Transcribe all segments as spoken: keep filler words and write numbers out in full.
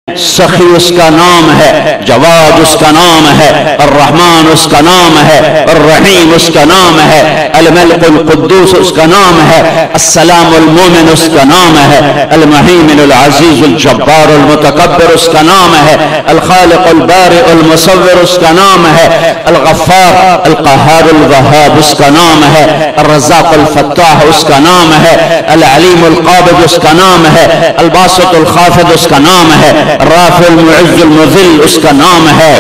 سخی اس کا نام ہے، جواد اس کا نام ہے، الرحمن اس کا نام ہے، الرحیم اس کا نام ہے، الملک القدوس اس کا نام ہے، السلام المومن اس کا نام ہے، المہیمن العزیز الجبار المتکبر اس کا نام ہے، الخالق البارئ المصور اس کا نام ہے، الغفار القہار الوہاب اس کا نام ہے، الرزاق الفتاح اس کا نام ہے، العلیم القابض اس کا نام ہے، الباسط الخافض اس کا نام ہے، الرافع المعز المذل اس کا نام ہے،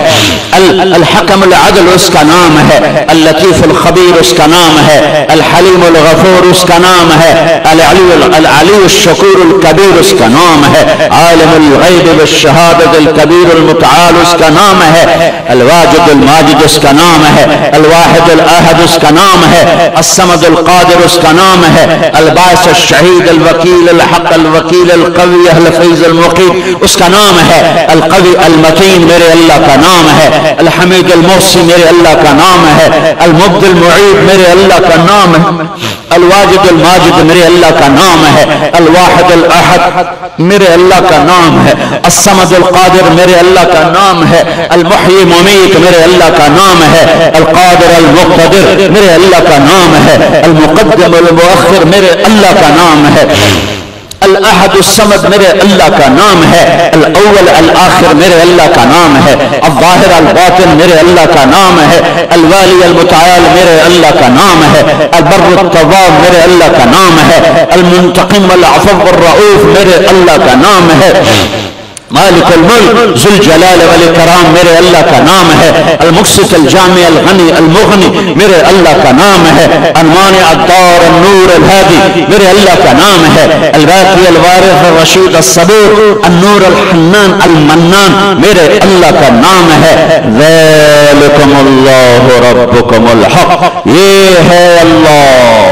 الحکم العدل اس کا نام ہے، اللطیف الخبیر اس کا نام ہے، الحلیم الغفور اس کا نام ہے، العلی الشکور الکبیر اس کا نام ہے، عالم الغیب والشہادت الکبیر المتعال اس کا نام ہے، الواجد الماجد اس کا نام ہے، الواحد الاحد اس کا نام ہے، الصمد القادر اس کا نام ہے، الباعث الشہید الوکیل الحق الوکیل القوی الحفیظ المقیم اس کا نام ہے، القوی المتین میرے اللہ کا نام ہے، الحمید المحصی میرے اللہ کا نام ہے، المبدی المعید میرے اللہ کا نام ہے، الواجد الماجد میرے اللہ کا نام ہے، الواحد الاحد میرے اللہ کا نام ہے، الصمد القادر میرے اللہ کا نام ہے، المحیی ممیت میرے اللہ کا نام ہے، القادر المقتدر میرے اللہ کا نام ہے، المقدم المؤخر میرے اللہ کا نام ہے، الاحد الصمد میرے اللہ کا نام ہے، الاول الآخر میرے اللہ کا نام ہے، الظاہر الباطن میرے اللہ کا نام ہے، الوالی المتعال میرے اللہ کا نام ہے، البر التواب میرے اللہ کا نام ہے، المنتقم العفو الرؤوف میرے اللہ کا نام ہے، مالک الملک ذو الجلال والاکرام میرے اللہ کا نام ہے، المقسط الجامع الغنی المغنی میرے اللہ کا نام ہے، المانع الدار النور الہادی میرے اللہ کا نام ہے، الباقی الوارث الرشید الصبور النور الحنان المنان میرے اللہ کا نام ہے، ذالکم اللہ ربکم الحق، یہ ہے اللہ